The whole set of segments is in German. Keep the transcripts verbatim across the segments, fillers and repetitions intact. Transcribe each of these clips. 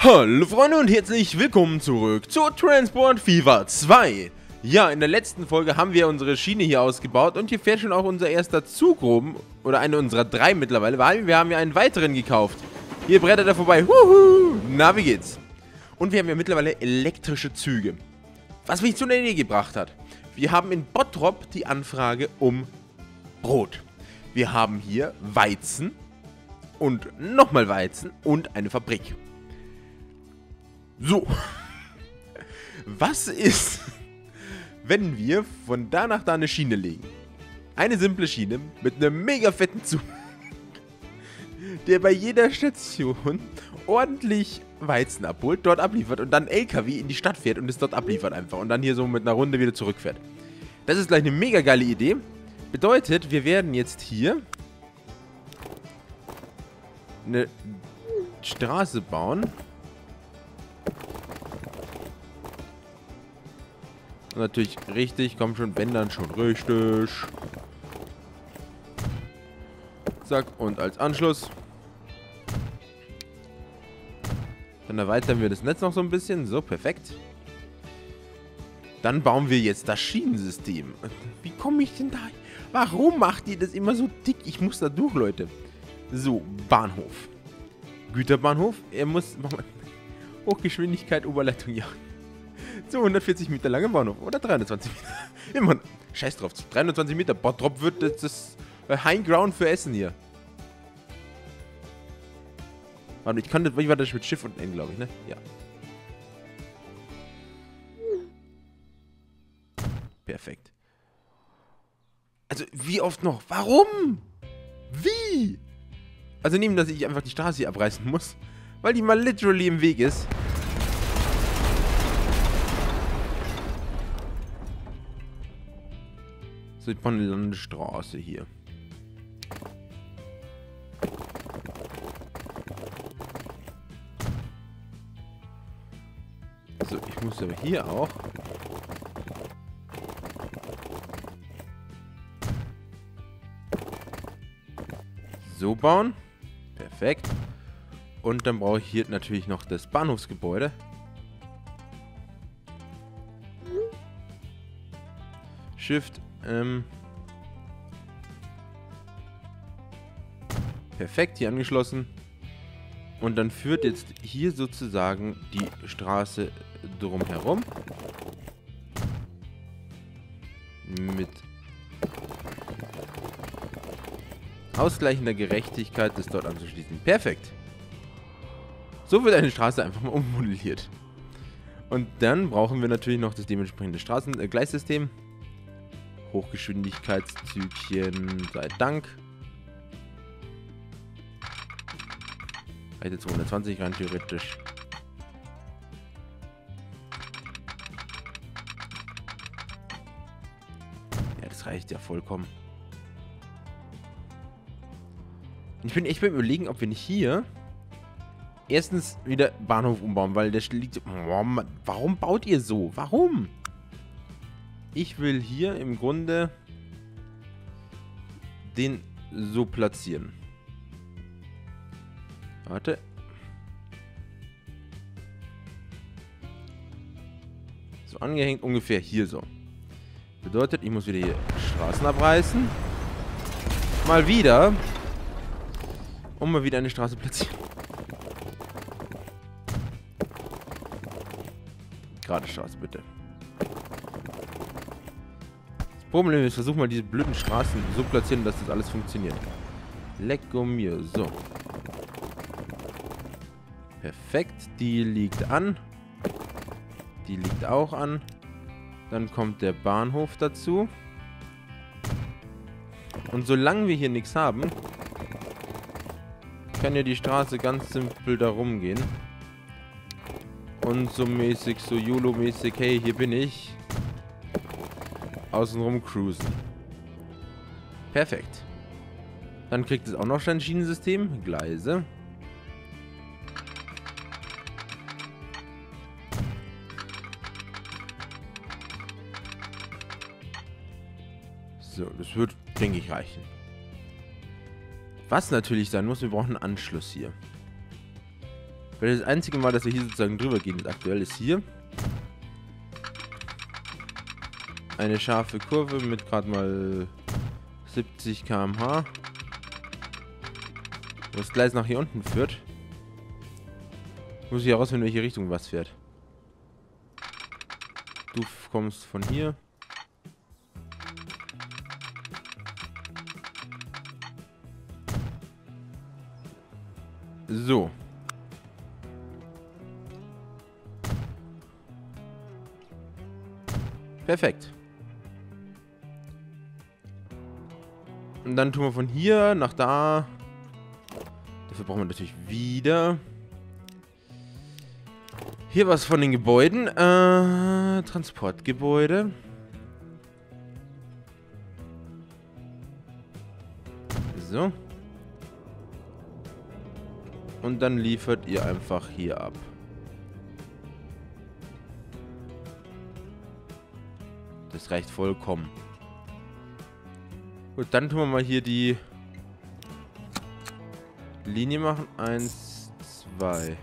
Hallo Freunde und herzlich willkommen zurück zu Transport Fever zwei. Ja, in der letzten Folge haben wir unsere Schiene hier ausgebaut und hier fährt schon auch unser erster Zug rum. Oder eine unserer drei mittlerweile, weil wir haben ja einen weiteren gekauft. Hier brettert er vorbei. Wuhu! Na, wie geht's? Und wir haben ja mittlerweile elektrische Züge. Was mich zu einer Idee gebracht hat. Wir haben in Bottrop die Anfrage um Brot. Wir haben hier Weizen und nochmal Weizen und eine Fabrik. So, was ist, wenn wir von da nach da eine Schiene legen? Eine simple Schiene mit einem mega fetten Zug, der bei jeder Station ordentlich Weizen abholt, dort abliefert und dann L K W in die Stadt fährt und es dort abliefert einfach und dann hier so mit einer Runde wieder zurückfährt. Das ist gleich eine mega geile Idee. Bedeutet, wir werden jetzt hier eine Straße bauen. Und natürlich richtig, komm schon, wenn dann schon richtig. Zack, und als Anschluss. Dann erweitern wir das Netz noch so ein bisschen. So, perfekt. Dann bauen wir jetzt das Schienensystem. Wie komme ich denn da? Warum macht ihr das immer so dick? Ich muss da durch, Leute. So, Bahnhof. Güterbahnhof. Er muss... Hochgeschwindigkeit, Oberleitung, ja. So, hundertvierzig Meter lange Bahnhof. Oder dreihundertzwanzig Meter. Immer. Scheiß drauf. dreihundertzwanzig Meter. Bottrop wird das, das High Ground für Essen hier. Warte, ich kann das. Wie war das mit Schiff und N, glaube ich, ne? Ja. Perfekt. Also, wie oft noch? Warum? Wie? Also, nehmen, dass ich einfach die Straße hier abreißen muss. Weil die mal literally im Weg ist. So, ich baue eine Landstraße hier. So, ich muss aber hier auch so bauen. Perfekt. Und dann brauche ich hier natürlich noch das Bahnhofsgebäude. Shift. Ähm. Perfekt, hier angeschlossen. Und dann führt jetzt hier sozusagen die Straße drumherum. Mit ausgleichender Gerechtigkeit das dort anzuschließen. Perfekt. So wird eine Straße einfach mal ummodelliert. Und dann brauchen wir natürlich noch das dementsprechende Straßen äh, Gleissystem. Hochgeschwindigkeitszügchen, sei Dank. Reicht zweihundertzwanzig rein theoretisch. Ja, das reicht ja vollkommen. Ich bin echt beim Überlegen, ob wir nicht hier erstens wieder Bahnhof umbauen, weil der liegt... Warum baut ihr so? Warum? Ich will hier im Grunde den so platzieren. Warte. So angehängt ungefähr hier so. Bedeutet, ich muss wieder hier Straßen abreißen. Mal wieder. Und mal wieder eine Straße platzieren. Gerade Straße, bitte. Problem ist, versuch mal diese blöden Straßen so platzieren, dass das alles funktioniert. Lecco mio. So. Perfekt. Die liegt an. Die liegt auch an. Dann kommt der Bahnhof dazu. Und solange wir hier nichts haben, kann ja die Straße ganz simpel da rumgehen. Und so mäßig, so YOLO-mäßig, hey, hier bin ich. Außenrum cruisen. Perfekt. Dann kriegt es auch noch ein Schienensystem. Gleise. So, das wird, denke ich, reichen. Was natürlich sein muss, wir brauchen einen Anschluss hier. Weil das einzige Mal, dass wir hier sozusagen drüber gehen, ist aktuell, ist hier. Eine scharfe Kurve mit gerade mal siebzig Kilometer pro Stunde. Wo das Gleis nach hier unten führt. Muss ich herausfinden, in welche Richtung was fährt. Du kommst von hier. So. Perfekt. Und dann tun wir von hier nach da. Dafür brauchen wir natürlich wieder. Hier was von den Gebäuden. Äh, Transportgebäude. So. Und dann liefert ihr einfach hier ab. Das reicht vollkommen. Gut, dann tun wir mal hier die Linie machen. Eins, zwei,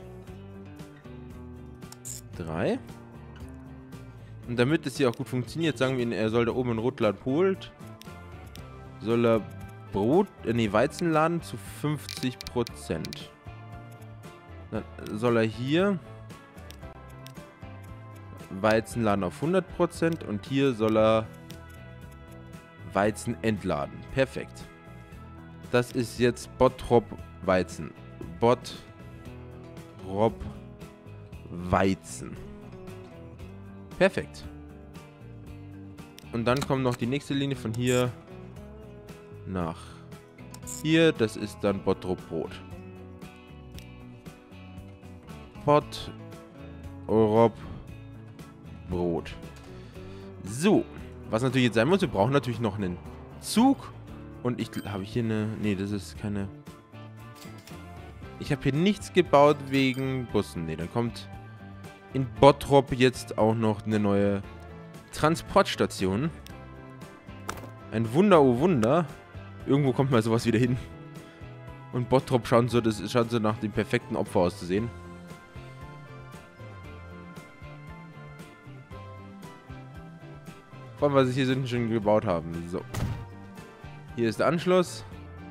drei. Und damit es hier auch gut funktioniert, sagen wir ihm, er soll da oben in Rotland holt. Soll er Brot, äh, nee, Weizen laden zu fünfzig Prozent. Dann soll er hier Weizen laden auf hundert Prozent und hier soll er Weizen entladen. Perfekt. Das ist jetzt Bottrop Weizen. Bottrop Weizen. Perfekt. Und dann kommt noch die nächste Linie von hier nach hier. Das ist dann Bottrop Brot. Bottrop Brot. So. Was natürlich jetzt sein muss, wir brauchen natürlich noch einen Zug. Und ich habe hier eine... Nee, das ist keine... Ich habe hier nichts gebaut wegen Bussen. Nee, dann kommt in Bottrop jetzt auch noch eine neue Transportstation. Ein Wunder, oh Wunder. Irgendwo kommt mal sowas wieder hin. Und Bottrop schaut so, das schaut so nach dem perfekten Opfer auszusehen. Vor allem, was sie hier schon gebaut haben. So. Hier ist der Anschluss.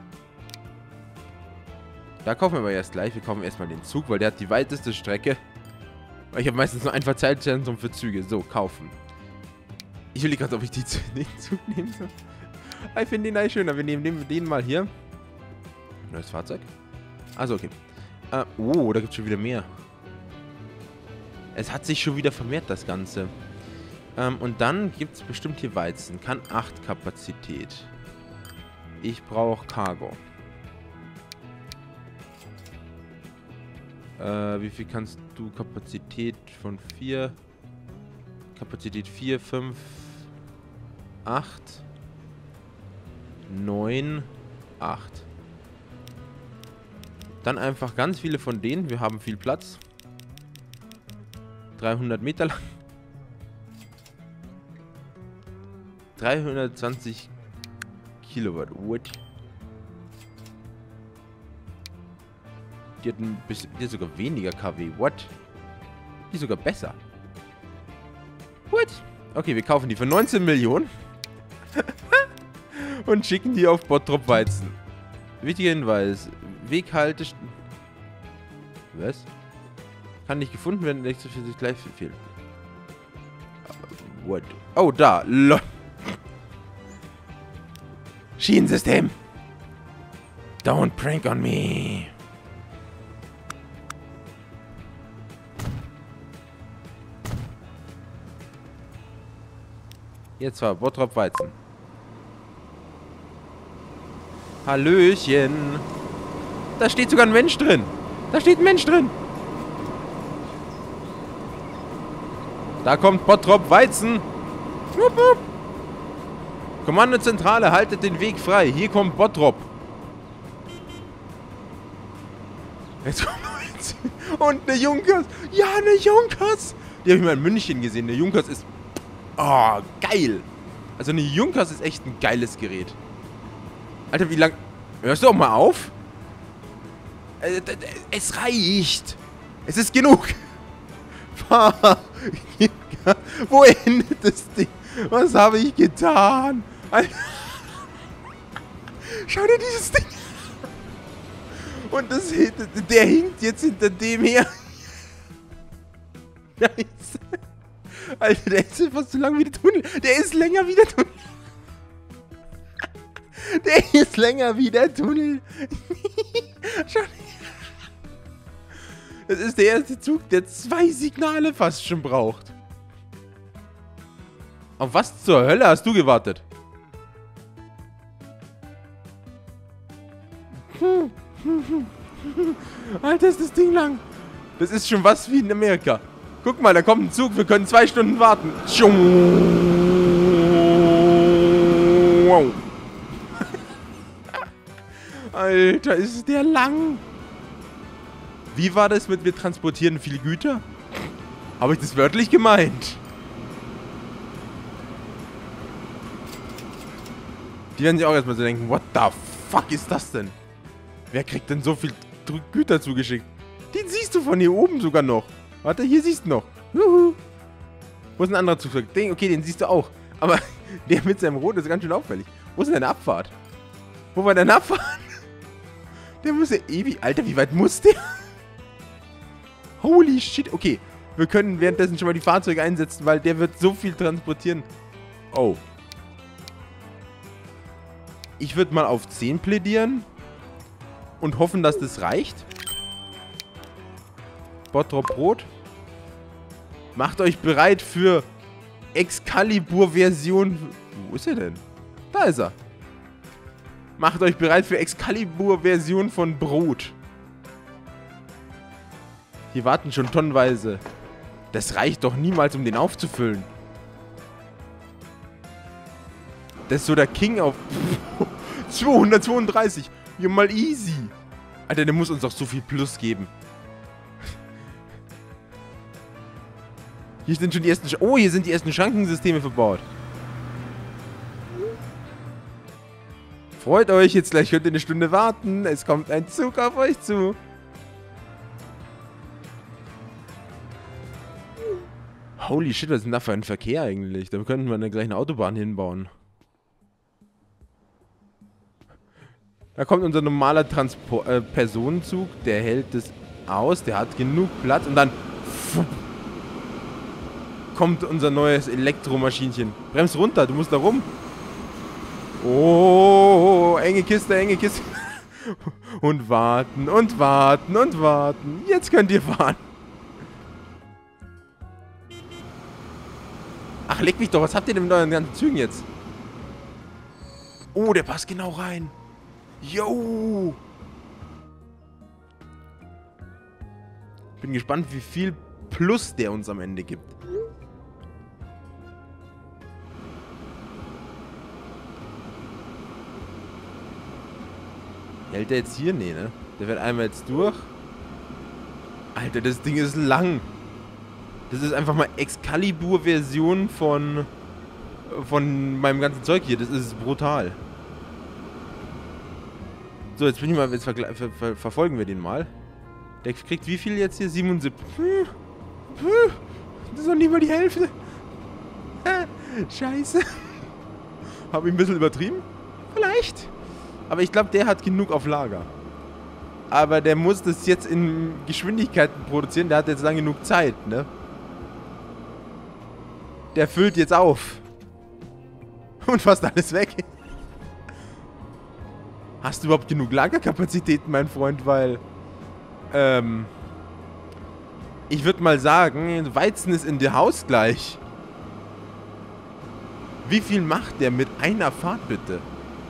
Da kaufen wir aber erst gleich. Wir kaufen erstmal den Zug, weil der hat die weiteste Strecke. Weil ich habe meistens nur ein Verteilzentrum für Züge. So, kaufen. Ich will gerade, ob ich die, den Zug nehmen soll. Ich finde den eigentlich schöner. Wir nehmen den, den mal hier. Neues Fahrzeug. Also okay. Äh, oh, da gibt es schon wieder mehr. Es hat sich schon wieder vermehrt, das Ganze. Ähm, und dann gibt es bestimmt hier Weizen. Kann acht Kapazität. Ich brauche Cargo. Äh, wie viel kannst du? Kapazität von vier. Kapazität vier, fünf, acht, neun, acht. Dann einfach ganz viele von denen. Wir haben viel Platz. dreihundert Meter lang. dreihundertzwanzig Kilowatt. What? Die hat, ein bisschen, die hat sogar weniger K W. What? Die ist sogar besser. What? Okay, wir kaufen die für neunzehn Millionen. Und schicken die auf Bottrop Weizen. Wichtiger Hinweis. Weghalte... Was? Kann nicht gefunden werden, nächstes für sich gleich fehlt. What? Oh, da. Lol. Schienensystem. Don't prank on me. Jetzt war Bottrop Weizen. Hallöchen. Da steht sogar ein Mensch drin. Da steht ein Mensch drin. Da kommt Bottrop Weizen. Wupp, wupp. Kommandozentrale, haltet den Weg frei. Hier kommt Bottrop. Jetzt kommt Weizen. Und eine Junkers. Ja, eine Junkers. Die habe ich mal in München gesehen. Eine Junkers ist... Oh, geil. Also eine Junkers ist echt ein geiles Gerät. Alter, wie lang... Hörst du auch mal auf? Äh, es reicht. Es ist genug. Fahr. Wo endet das Ding? Was habe ich getan? Alter. Schau dir dieses Ding an. Und das, der hinkt jetzt hinter dem her. Nice. Alter, der ist fast so lang wie der Tunnel. Der ist länger wie der Tunnel. Der ist länger wie der Tunnel. Schau. Das ist der erste Zug, der zwei Signale fast schon braucht. Auf was zur Hölle hast du gewartet? Alter, ist das Ding lang. Das ist schon was wie in Amerika. Guck mal, da kommt ein Zug, wir können zwei Stunden warten. Alter, ist der lang. Wie war das mit wir transportieren viel Güter? Habe ich das wörtlich gemeint? Die werden sich auch erstmal so denken, what the fuck ist das denn? Wer kriegt denn so viel Güter zugeschickt? Den siehst du von hier oben sogar noch. Warte, hier siehst du noch. Juhu. Wo ist ein anderer Zug? Den, okay, den siehst du auch. Aber der mit seinem Rot ist ganz schön auffällig. Wo ist denn deine Abfahrt? Wo war deine Abfahrt? Der muss ja ewig... Alter, wie weit muss der? Holy shit. Okay, wir können währenddessen schon mal die Fahrzeuge einsetzen, weil der wird so viel transportieren. Oh. Ich würde mal auf zehn plädieren. Und hoffen, dass das reicht. Bottrop Brot. Macht euch bereit für Excalibur-Version. Wo ist er denn? Da ist er. Macht euch bereit für Excalibur-Version von Brot. Hier warten schon tonnenweise. Das reicht doch niemals, um den aufzufüllen. Das ist so der King auf zweihundertzweiunddreißig. Ja, mal easy. Alter, der muss uns doch so viel Plus geben. Hier sind schon die ersten... Sch oh, hier sind die ersten Schrankensysteme verbaut. Freut euch, jetzt gleich könnt ihr eine Stunde warten. Es kommt ein Zug auf euch zu. Holy shit, was ist denn da für ein Verkehr eigentlich? Da könnten wir dann gleich eine Autobahn hinbauen. Da kommt unser normaler Transpor äh, Personenzug. Der hält das aus. Der hat genug Platz. Und dann... kommt unser neues Elektromaschinchen. Bremst runter, du musst da rum. Oh, enge Kiste, enge Kiste. Und warten, und warten, und warten. Jetzt könnt ihr fahren. Ach, leck mich doch, was habt ihr denn mit euren ganzen Zügen jetzt? Oh, der passt genau rein. Yo. Bin gespannt, wie viel Plus der uns am Ende gibt. Hält der jetzt hier? Nee, ne? Der wird einmal jetzt durch. Alter, das Ding ist lang. Das ist einfach mal Excalibur-Version von von meinem ganzen Zeug hier. Das ist brutal. So, jetzt bin ich mal, jetzt ver ver ver verfolgen wir den mal. Der kriegt wie viel jetzt hier? siebenundsiebzig. Das ist noch nicht mal die Hälfte. Scheiße. Habe ich ein bisschen übertrieben? Vielleicht. Aber ich glaube, der hat genug auf Lager. Aber der muss das jetzt in Geschwindigkeiten produzieren. Der hat jetzt lang genug Zeit, ne? Der füllt jetzt auf. Und fast alles weg. Hast du überhaupt genug Lagerkapazitäten, mein Freund? Weil, ähm... ich würde mal sagen, Weizen ist in der Haus gleich. Wie viel macht der mit einer Fahrt, bitte?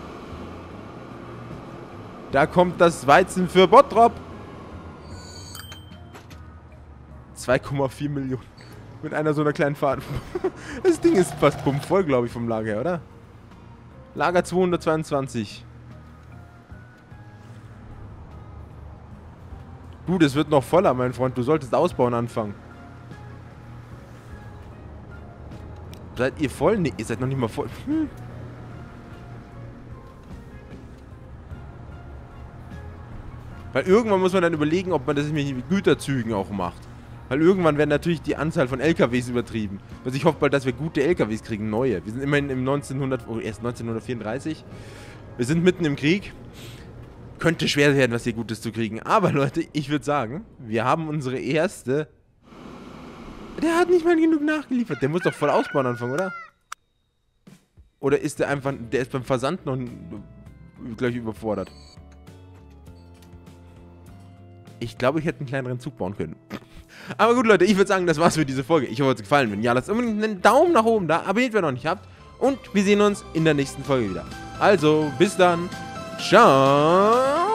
Da kommt das Weizen für Bottrop. zwei Komma vier Millionen. Mit einer so einer kleinen Fahrt. Das Ding ist fast pumpvoll, glaube ich, vom Lager her, oder? Lager zweihundertzweiundzwanzig. Du, das wird noch voller, mein Freund. Du solltest ausbauen anfangen. Seid ihr voll? Ne, ihr seid noch nicht mal voll. Hm. Weil irgendwann muss man dann überlegen, ob man das mit Güterzügen auch macht. Weil irgendwann werden natürlich die Anzahl von L K Ws übertrieben. Also ich hoffe bald, dass wir gute L K Ws kriegen, neue. Wir sind immerhin im neunzehnhundert, oh, erst neunzehnhundertvierunddreißig. Wir sind mitten im Krieg. Könnte schwer werden, was hier Gutes zu kriegen. Aber Leute, ich würde sagen, wir haben unsere erste... Der hat nicht mal genug nachgeliefert. Der muss doch voll ausbauen anfangen, oder? Oder ist der einfach... Der ist beim Versand noch gleich überfordert. Ich glaube, ich hätte einen kleineren Zug bauen können. Aber gut, Leute, ich würde sagen, das war's für diese Folge. Ich hoffe, es hat euch gefallen. Wenn ja, lasst unbedingt einen Daumen nach oben da. Abonniert, wer noch nicht habt. Und wir sehen uns in der nächsten Folge wieder. Also, bis dann. Ciao.